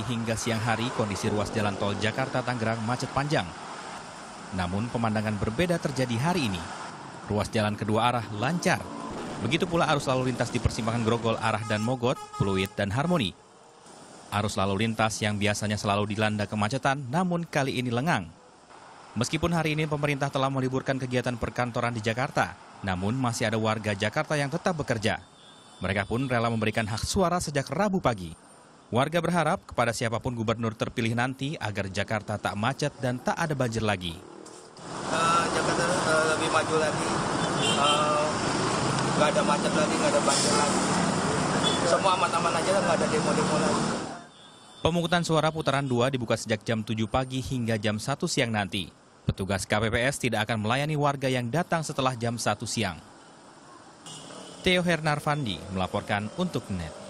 hingga siang hari kondisi ruas jalan tol Jakarta-Tangerang macet panjang. Namun pemandangan berbeda terjadi hari ini. Ruas jalan kedua arah lancar. Begitu pula arus lalu lintas di persimpangan Grogol arah dan Mogot, Pluit, dan Harmoni. Arus lalu lintas yang biasanya selalu dilanda kemacetan, namun kali ini lengang. Meskipun hari ini pemerintah telah meliburkan kegiatan perkantoran di Jakarta, namun masih ada warga Jakarta yang tetap bekerja. Mereka pun rela memberikan hak suara sejak Rabu pagi. Warga berharap kepada siapapun gubernur terpilih nanti agar Jakarta tak macet dan tak ada banjir lagi. Jakarta lebih maju lagi, nggak ada macet lagi, nggak ada banjir lagi. Semua aman-aman aja, nggak ada demo-demo lagi. Pemungutan suara putaran 2 dibuka sejak jam 7 pagi hingga jam 1 siang nanti. Petugas KPPS tidak akan melayani warga yang datang setelah jam 1 siang. Theo Hernarvandi melaporkan untuk NET.